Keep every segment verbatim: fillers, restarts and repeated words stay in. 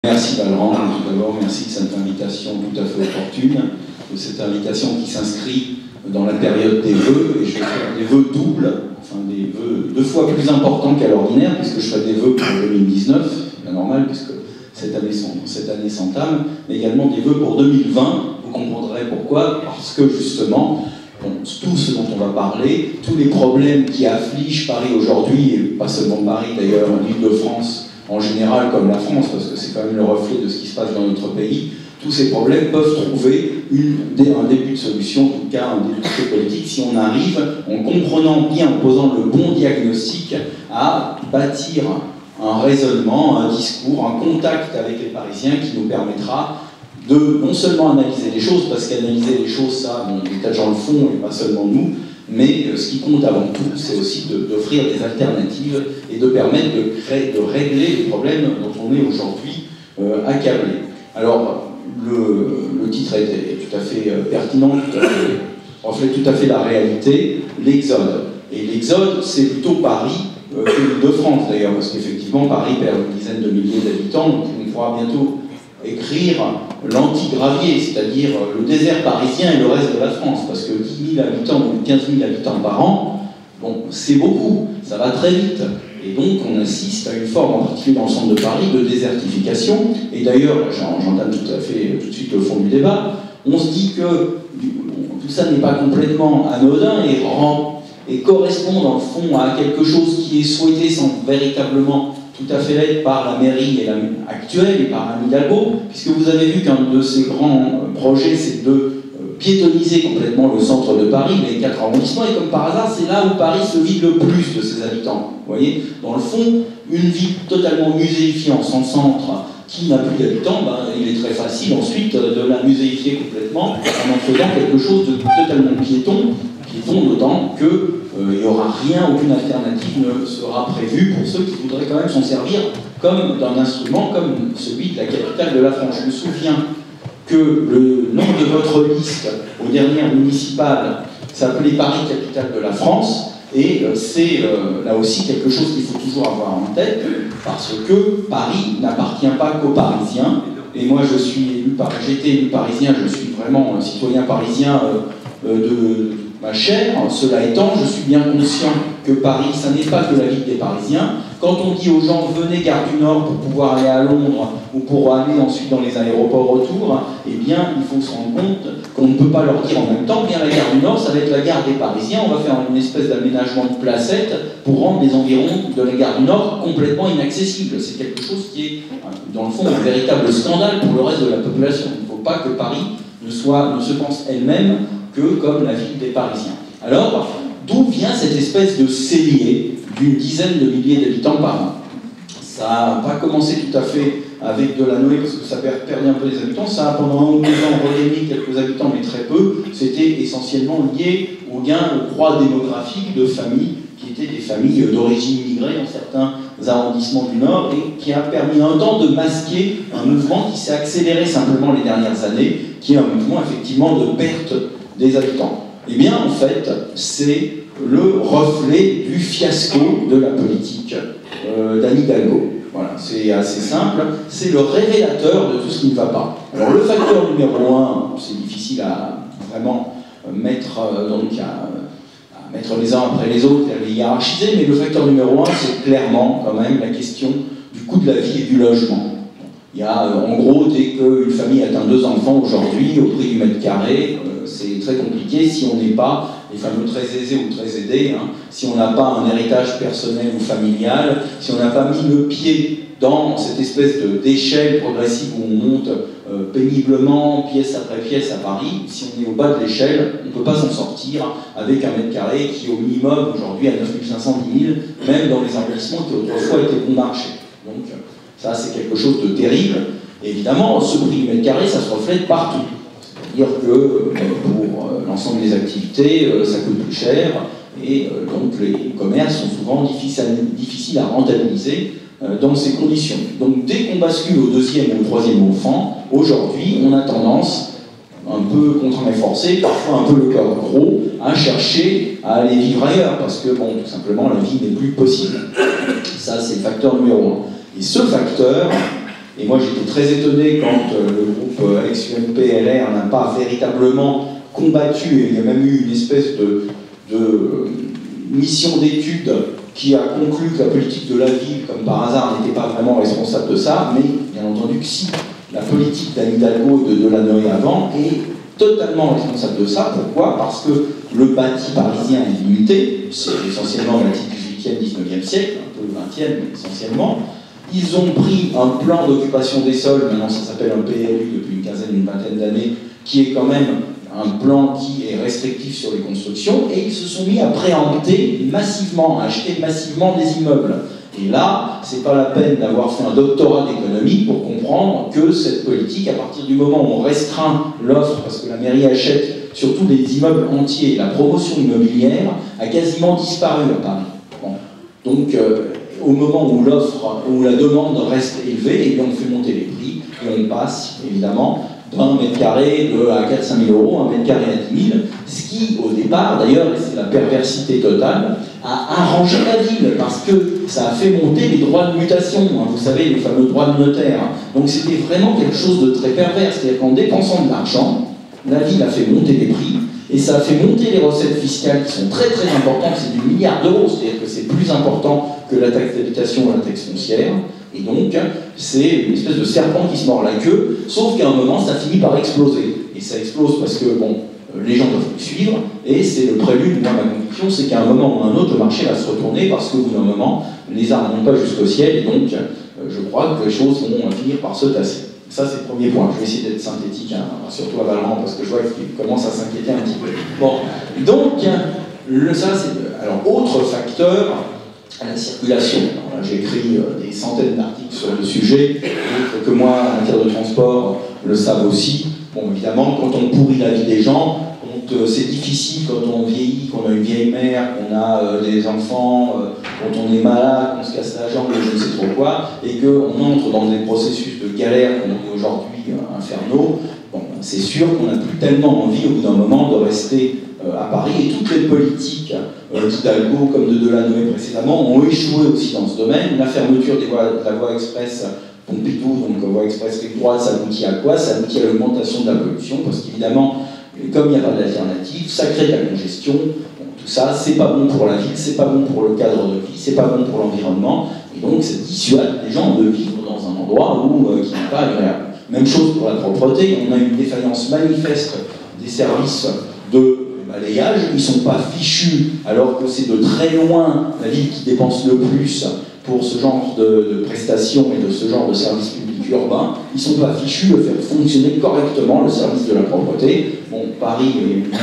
Merci Valran, tout d'abord merci de cette invitation tout à fait opportune, de cette invitation qui s'inscrit dans la période des vœux, et je vais faire des vœux doubles, enfin des vœux deux fois plus importants qu'à l'ordinaire, puisque je fais des vœux pour deux mille dix-neuf, c'est bien normal, puisque cette année, cette année s'entame, mais également des vœux pour deux mille vingt, vous comprendrez pourquoi, parce que justement, bon, tout ce dont on va parler, tous les problèmes qui affligent Paris aujourd'hui, et pas seulement Paris d'ailleurs, l'Île-de-France, en général comme la France, parce que c'est quand même le reflet de ce qui se passe dans notre pays, tous ces problèmes peuvent trouver une, un début de solution, en tout cas un début de politique, si on arrive, en comprenant bien, en posant le bon diagnostic, à bâtir un raisonnement, un discours, un contact avec les Parisiens qui nous permettra de non seulement analyser les choses, parce qu'analyser les choses, ça, bon, des tas de gens le font, et pas seulement nous, mais euh, ce qui compte avant tout, c'est aussi d'offrir des alternatives et de permettre de, créer, de régler les problèmes dont on est aujourd'hui euh, accablé. Alors, le, le titre est, est tout à fait euh, pertinent, tout à fait, reflète tout à fait la réalité, l'exode. Et l'exode, c'est plutôt Paris euh, que l'Île-de-France d'ailleurs, parce qu'effectivement, Paris perd une dizaine de milliers d'habitants, donc on pourra bientôt écrire l'anti-gravier, c'est-à-dire le désert parisien et le reste de la France, parce que dix mille habitants ou quinze mille habitants par an, bon, c'est beaucoup, ça va très vite. Et donc on assiste à une forme, en particulier dans le centre de Paris, de désertification. Et d'ailleurs, j'entame tout à fait tout de suite le fond du débat, on se dit que tout ça n'est pas complètement anodin et, rend, et correspond dans le fond à quelque chose qui est souhaité sans véritablement tout à fait l'être par la mairie et la, actuelle et par Anne Hidalgo, puisque vous avez vu qu'un de ses grands projets, c'est de euh, piétoniser complètement le centre de Paris, les quatre arrondissements, et comme par hasard, c'est là où Paris se vide le plus de ses habitants. Vous voyez, dans le fond, une ville totalement muséifiée en son centre, qui n'a plus d'habitants, ben, il est très facile ensuite de la muséifier complètement, en en faisant quelque chose de totalement piéton, piéton d'autant que il n'y aura rien, aucune alternative ne sera prévue pour ceux qui voudraient quand même s'en servir comme d'un instrument comme celui de la capitale de la France. Je me souviens que le nom de votre liste aux dernières municipales s'appelait Paris, capitale de la France, et c'est euh, là aussi quelque chose qu'il faut toujours avoir en tête, parce que Paris n'appartient pas qu'aux Parisiens, et moi je suis élu par, j'étais élu parisien, je suis vraiment un citoyen parisien euh, euh, de ma chair. Cela étant, je suis bien conscient que Paris, ça n'est pas que la ville des Parisiens. Quand on dit aux gens, venez Gare du Nord pour pouvoir aller à Londres ou pour aller ensuite dans les aéroports autour, eh bien, il faut se rendre compte qu'on ne peut pas leur dire en même temps, bien la Gare du Nord, ça va être la gare des Parisiens, on va faire une espèce d'aménagement de placette pour rendre les environs de la Gare du Nord complètement inaccessibles. C'est quelque chose qui est, dans le fond, un véritable scandale pour le reste de la population. Il ne faut pas que Paris ne, soit, ne se pense elle-même que comme la ville des Parisiens. Alors, d'où vient cette espèce de cellier d'une dizaine de milliers d'habitants par an? Ça n'a pas commencé tout à fait avec de la Noé, parce que ça perdait un peu les habitants, ça a pendant un ou deux ans regagné quelques habitants, mais très peu. C'était essentiellement lié au gain, au croix démographique de familles qui étaient des familles d'origine immigrée dans certains arrondissements du Nord, et qui a permis un temps de masquer un mouvement qui s'est accéléré simplement les dernières années, qui est un mouvement effectivement de perte des habitants. Eh bien, en fait, c'est le reflet du fiasco de la politique euh, d'Anne Hidalgo. Voilà, c'est assez simple, c'est le révélateur de tout ce qui ne va pas. Alors, le facteur numéro un, c'est difficile à vraiment mettre, euh, donc à, à mettre les uns après les autres, à les hiérarchiser, mais le facteur numéro un, c'est clairement, quand même, la question du coût de la vie et du logement. Il y a, euh, en gros, dès qu'une famille atteint deux enfants aujourd'hui, au prix du mètre carré, euh, c'est très compliqué si on n'est pas, les fameux très aisés ou très aidés, hein, si on n'a pas un héritage personnel ou familial, si on n'a pas mis le pied dans cette espèce d'échelle progressive où on monte euh, péniblement, pièce après pièce à Paris, si on est au bas de l'échelle, on ne peut pas s'en sortir avec un mètre carré qui est au minimum aujourd'hui à neuf mille cinq cent dix mille, même dans les arrondissements qui autrefois étaient bon marché. Donc, ça, c'est quelque chose de terrible. Et évidemment, ce prix du mètre carré, ça se reflète partout. C'est-à-dire que pour l'ensemble des activités, ça coûte plus cher, et donc les commerces sont souvent difficiles à rentabiliser dans ces conditions. Donc dès qu'on bascule au deuxième ou au troisième enfant, aujourd'hui, on a tendance, un peu contraint et forcé, parfois un peu le cœur gros, à chercher à aller vivre ailleurs, parce que, bon, tout simplement, la vie n'est plus possible. Ça, c'est le facteur numéro un. Et ce facteur, Et moi j'étais très étonné quand euh, le groupe euh, ex-U M P L R n'a pas véritablement combattu, et il y a même eu une espèce de, de euh, mission d'étude qui a conclu que la politique de la ville, comme par hasard, n'était pas vraiment responsable de ça, mais bien entendu que si, la politique d'Anne Hidalgo et de Delanoë avant est totalement responsable de ça. Pourquoi? Parce que le bâti parisien est limité, c'est essentiellement le bâti du dix-huitième, dix-neuvième siècle, un peu le vingtième, mais essentiellement. Ils ont pris un plan d'occupation des sols, maintenant ça s'appelle un P L U depuis une quinzaine, une vingtaine d'années, qui est quand même un plan qui est restrictif sur les constructions, et ils se sont mis à préempter massivement, à acheter massivement des immeubles. Et là, c'est pas la peine d'avoir fait un doctorat d'économie pour comprendre que cette politique, à partir du moment où on restreint l'offre, parce que la mairie achète surtout des immeubles entiers, la promotion immobilière a quasiment disparu à Paris. Bon. Donc, euh, au moment où l'offre, où la demande reste élevée, et bien on fait monter les prix, et on passe, évidemment, d'un mètre carré à quatre à cinq mille euros, un mètre carré à dix mille, ce qui, au départ, d'ailleurs, et c'est la perversité totale, a arrangé la ville, parce que ça a fait monter les droits de mutation, hein, vous savez, les fameux droits de notaire. Donc c'était vraiment quelque chose de très pervers, c'est-à-dire qu'en dépensant de l'argent, la ville a fait monter les prix, et ça a fait monter les recettes fiscales qui sont très très importantes, c'est du milliard d'euros, c'est-à-dire que c'est plus important que la taxe d'habitation ou la taxe foncière, et donc c'est une espèce de serpent qui se mord la queue, sauf qu'à un moment ça finit par exploser. Et ça explose parce que, bon, les gens doivent le suivre, et c'est le prélude, moi ma conviction, c'est qu'à un moment ou un autre, le marché va se retourner, parce qu'au bout d'un moment, les arbres ne montent pas jusqu'au ciel, et donc je crois que les choses vont finir par se tasser. Ça, c'est le premier point. Je vais essayer d'être synthétique, hein, surtout à Valran, parce que je vois qu'il commence à s'inquiéter un petit peu. Bon, donc, le, ça, c'est... Alors, autre facteur, la circulation. J'ai écrit euh, des centaines d'articles sur le sujet, d'autres que moi, en matière de transport, le savent aussi. Bon, évidemment, quand on pourrit la vie des gens, euh, c'est difficile quand on vieillit, qu'on a une vieille mère, qu'on a euh, des enfants, euh, quand on est malade, qu'on se casse la jambe, je ne sais trop quoi, et qu'on entre dans des processus de galère qu'on est aujourd'hui euh, infernaux. Bon, c'est sûr qu'on n'a plus tellement envie, au bout d'un moment, de rester euh, à Paris, et toutes les politiques euh, d'Hidalgo, comme de Delanoë précédemment, ont échoué aussi dans ce domaine. La fermeture des voies, de la voie express Pompidou, donc la voie express rive droite, ça aboutit à quoi? Ça aboutit à l'augmentation de la pollution, parce qu'évidemment, comme il n'y a pas d'alternative, ça crée de la congestion. Bon, tout ça, c'est pas bon pour la ville, c'est pas bon pour le cadre de vie, c'est pas bon pour l'environnement, et donc ça dissuade les gens de vivre dans un endroit où, euh, qui n'est pas agréable. Même chose pour la propreté, on a une défaillance manifeste des services de balayage, ils ne sont pas fichus, alors que c'est de très loin la ville qui dépense le plus pour ce genre de, de prestations et de ce genre de services publics urbains. Ils ne sont pas fichus de faire fonctionner correctement le service de la propreté. Bon, Paris,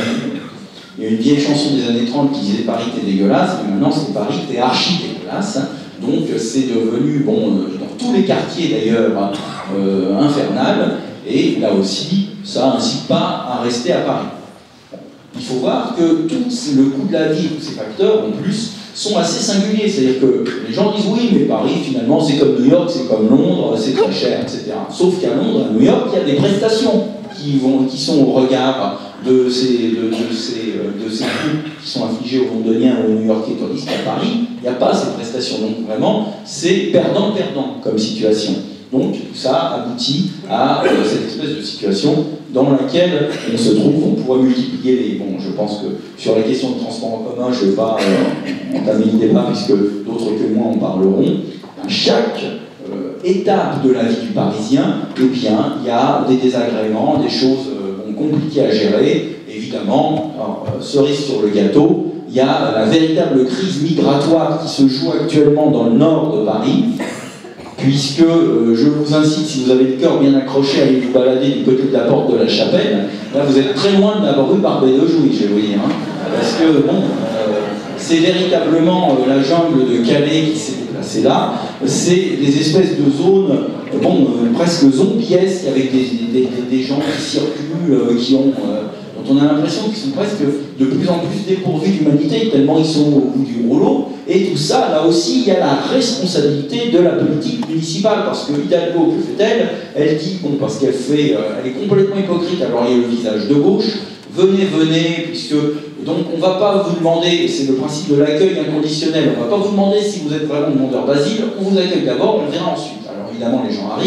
il y a une vieille chanson des années trente qui disait Paris t'es dégueulasse, mais maintenant c'est Paris t'es archi dégueulasse. Donc c'est devenu, bon, dans tous les quartiers d'ailleurs, euh, infernal, et là aussi, ça n'incite pas à rester à Paris. Il faut voir que tout le coût de la vie, tous ces facteurs, en plus, sont assez singuliers. C'est-à-dire que les gens disent oui, mais Paris, finalement, c'est comme New York, c'est comme Londres, c'est très cher, et cetera. Sauf qu'à Londres, à New York, il y a des prestations qui, vont, qui sont au regard de ces, de, de ces, de ces coûts qui sont infligés aux Londoniens ou aux New-Yorkais, tandis qu'à Paris, il n'y a pas ces prestations. Donc vraiment, c'est perdant-perdant comme situation. Donc ça aboutit à euh, cette espèce de situation dans laquelle on se trouve. On pourrait multiplier les... Bon, je pense que sur la question de transport en commun, je ne vais pas euh, entamer le débat puisque d'autres que moi en parleront. À chaque euh, étape de la vie du Parisien, eh bien, il y a des désagréments, des choses euh, bon, compliquées à gérer. Évidemment, alors, euh, cerise sur le gâteau, il y a la véritable crise migratoire qui se joue actuellement dans le nord de Paris. Puisque euh, je vous incite, si vous avez le cœur bien accroché, à aller vous balader du côté de la porte de la Chapelle. Là, vous êtes très loin de la rue Barbet-de-Jouy, je vais vous dire. Hein, parce que, bon, euh, c'est véritablement euh, la jungle de Calais qui s'est déplacée là. C'est des espèces de zones, euh, bon, euh, presque zombiesques, avec des, des, des, des gens qui circulent, euh, qui ont... Euh, dont on a l'impression qu'ils sont presque de plus en plus dépourvus d'humanité, tellement ils sont au bout du rouleau. Et tout ça, là aussi, il y a la responsabilité de la politique municipale, parce que Hidalgo, que fait-elle? Elle dit, bon, parce qu'elle fait, euh, elle est complètement hypocrite, alors il y a le visage de gauche, venez, venez, puisque, donc on ne va pas vous demander, c'est le principe de l'accueil inconditionnel, on ne va pas vous demander si vous êtes vraiment demandeur d'asile, on vous accueille d'abord, on verra ensuite. Alors évidemment, les gens arrivent,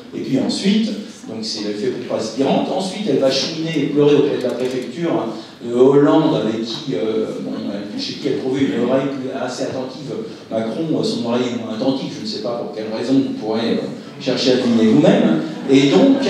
Et puis ensuite, donc c'est l'effet pompe aspirante, ensuite elle va cheminer et pleurer auprès de la préfecture de Hollande, avec qui, euh, bon, chez qui elle trouvait une oreille assez attentive. Macron, son oreille est moins attentive, je ne sais pas pour quelle raison, vous pourrez euh, chercher à deviner vous-même. Et donc,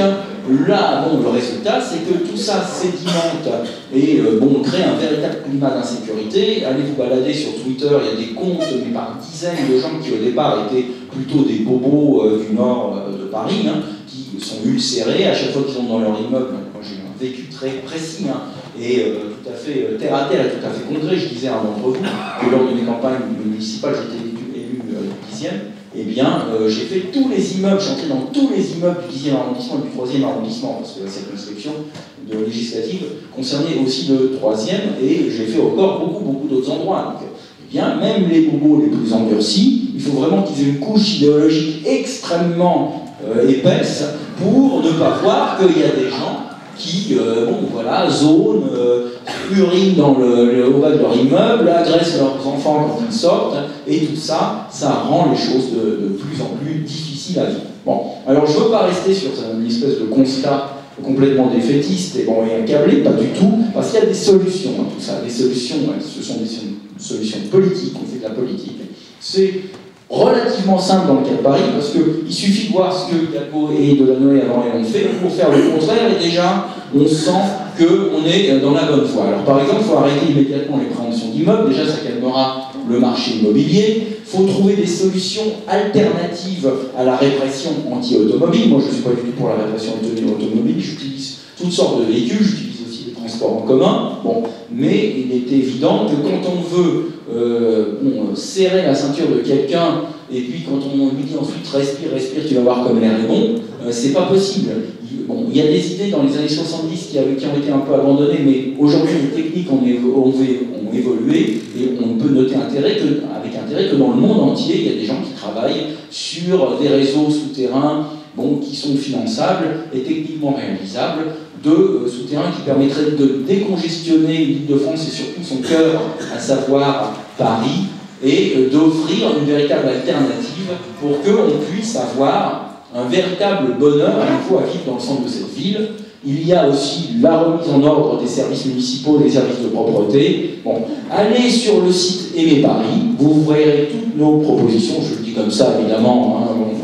là, bon, le résultat, c'est que tout ça sédimente et euh, bon, crée un véritable climat d'insécurité. Allez vous balader sur Twitter, il y a des comptes, mais par dizaines de gens qui au départ étaient plutôt des bobos euh, du nord euh, de Paris, hein, qui sont ulcérés à chaque fois qu'ils sont dans leur immeuble. Moi j'ai un vécu très précis, hein, et euh, tout à fait euh, terre à terre et tout à fait concret. Je disais à un d'entre vous que lors de mes campagnes municipales, j'étais élu euh, dixième. Eh bien, euh, j'ai fait tous les immeubles, je suis entré dans tous les immeubles du dixième arrondissement et du troisième arrondissement, parce que la circonscription de législative concernait aussi le troisième, et j'ai fait encore beaucoup, beaucoup d'autres endroits. Donc, eh bien, même les bobos les plus endurcis, il faut vraiment qu'ils aient une couche idéologique extrêmement euh, épaisse pour ne pas voir qu'il y a des gens qui, euh, bon, voilà, zonent, euh, urinent dans le, le, au bas de leur immeuble, agressent leurs enfants quand ils sortent, et tout ça, ça rend les choses de, de plus en plus difficiles à vivre. Bon, alors je ne veux pas rester sur une espèce de constat complètement défaitiste et, bon, et accablé, pas du tout, parce qu'il y a des solutions à tout ça. Des solutions, ce sont des solutions politiques, on fait de la politique. C'est relativement simple dans le cas de Paris, parce qu'il suffit de voir ce que Hidalgo et Delanoë avant et ont fait pour faire le contraire, et déjà, on sent qu'on est dans la bonne voie. Alors par exemple, il faut arrêter immédiatement les préemptions d'immeubles, déjà ça calmera le marché immobilier. Il faut trouver des solutions alternatives à la répression anti-automobile. Moi, je ne suis pas du tout pour la répression automobile, j'utilise toutes sortes de véhicules, j'utilise aussi les transports en commun. Bon, mais il est évident que quand on veut euh, bon, serrer la ceinture de quelqu'un, et puis quand on lui dit ensuite respire, respire, tu vas voir comme l'air est bon, euh, c'est pas possible. Bon, il y a des idées dans les années soixante-dix qui, avaient, qui ont été un peu abandonnées, mais aujourd'hui les techniques ont, évo ont, ont évolué, et on peut noter intérêt que, avec intérêt que dans le monde entier, il y a des gens qui travaillent sur des réseaux souterrains bon, qui sont finançables et techniquement réalisables, de euh, souterrains qui permettraient de décongestionner l'Île-de-France et surtout son cœur, à savoir Paris, et euh, d'offrir une véritable alternative pour qu'on puisse avoir un véritable bonheur à nouveau à vivre dans le centre de cette ville. Il y a aussi la remise en ordre des services municipaux, des services de propreté. Bon, allez sur le site Aimez Paris, vous verrez toutes nos propositions, je le dis comme ça évidemment, hein, bon,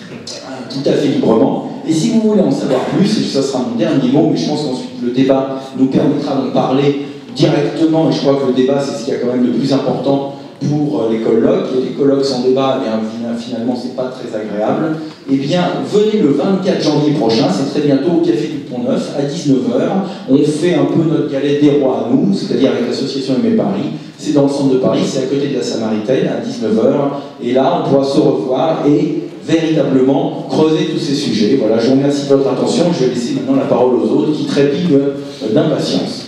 tout à fait librement. Et si vous voulez en savoir plus, et ça sera mon dernier mot, mais je pense qu'ensuite le débat nous permettra d'en parler directement, et je crois que le débat c'est ce qu'il y a quand même de plus important pour les colloques, et les colloques sans débat, eh bien, finalement c'est pas très agréable. Eh bien, venez le vingt-quatre janvier prochain, c'est très bientôt au Café du Pont-Neuf, à dix-neuf heures. On fait un peu notre galette des rois à nous, c'est-à-dire avec l'association Aimez Paris. C'est dans le centre de Paris, c'est à côté de la Samaritaine, à dix-neuf heures. Et là, on pourra se revoir et véritablement creuser tous ces sujets. Voilà, je vous remercie de votre attention. Je vais laisser maintenant la parole aux autres qui trépignent d'impatience.